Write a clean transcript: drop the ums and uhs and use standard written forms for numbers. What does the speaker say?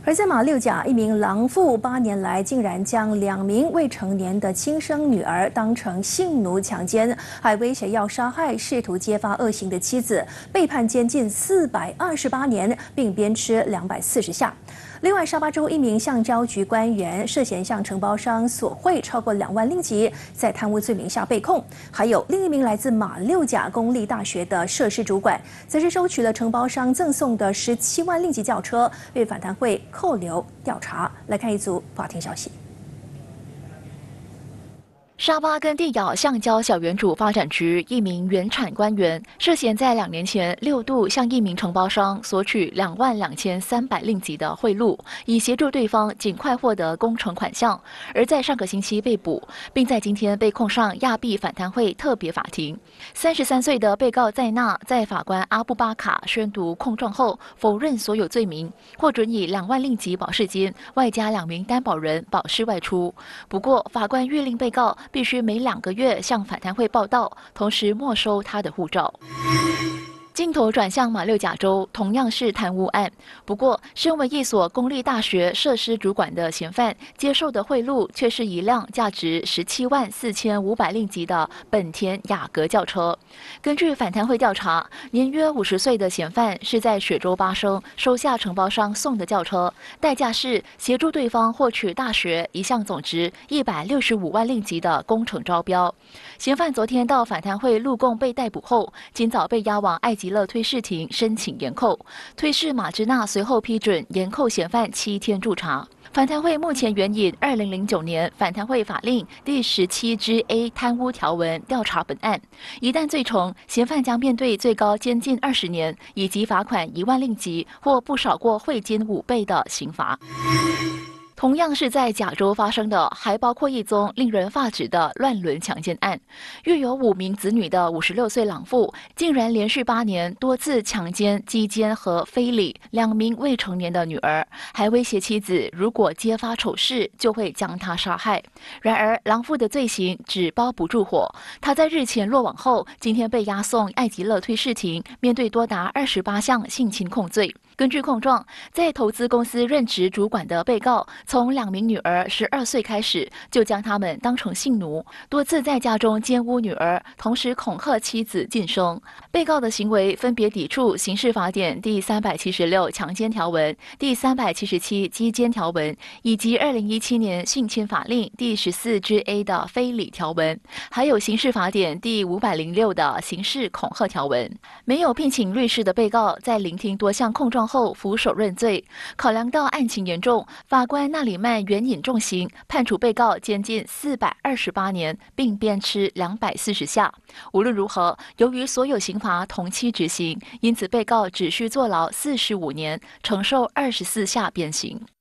而在马六甲，一名郎父8年来竟然将2名未成年的亲生女儿当成性奴强奸，还威胁要杀害试图揭发恶行的妻子，被判监禁428年，并鞭笞240下。另外，沙巴州一名橡胶局官员涉嫌向承包商索贿超过2万令吉，在贪污罪名下被控。还有另一名来自马六甲公立大学的设施主管，则是收取了承包商赠送的17万令吉轿车，被反贪会扣留调查。来看一组法庭消息。 沙巴根地咬橡胶小园主发展局一名原产官员涉嫌在2年前6度向一名承包商索取22300令吉的贿赂，以协助对方尽快获得工程款项，而在上个星期被捕，并在今天被控上亚庇反贪会特别法庭。33岁的被告在纳在法官阿布巴卡宣读控状后，否认所有罪名，获准以2万令吉保释金，外加2名担保人保释外出。不过，法官谕令被告必须每2个月向反贪会报到，同时没收他的护照。镜头转向马六甲州，同样是贪污案。不过，身为一所公立大学设施主管的嫌犯，接受的贿赂却是一辆价值17万4500令吉的本田雅阁轿车。根据反贪会调查，年约50岁的嫌犯是在雪州巴生收下承包商送的轿车，代价是协助对方获取大学一项总值165万令吉的工程招标。嫌犯昨天到反贪会录供被逮捕后，今早被押往艾吉乐推事庭申请延扣，推事马芝纳随后批准延扣嫌犯7天驻查。反贪会目前援引2009年反贪会法令第17之 A 贪污条文调查本案，一旦罪成，嫌犯将面对最高监禁20年，以及罚款1万令吉或不少过汇金5倍的刑罚。同样是在甲州发生的，还包括一宗令人发指的乱伦强奸案。育有5名子女的56岁郎父，竟然连续8年多次强奸、击奸和非礼2名未成年的女儿，还威胁妻子，如果揭发丑事，就会将她杀害。然而，郎父的罪行纸包不住火，他在日前落网后，今天被押送艾吉乐推事庭，面对多达28项性侵控罪。根据控状，在投资公司任职主管的被告，从2名女儿12岁开始，就将她们当成性奴，多次在家中奸污女儿，同时恐吓妻子晋升。被告的行为分别抵触刑事法典第376强奸条文、第377击奸条文，以及2017年性侵法令第14之 A 的非礼条文，还有刑事法典第506的刑事恐吓条文。没有聘请律师的被告在聆听多项控状后俯首认罪。考量到案情严重，法官纳里曼援引重刑，判处被告监禁428年，并鞭笞240下。无论如何，由于所有刑罚同期执行，因此被告只需坐牢45年，承受24下鞭刑。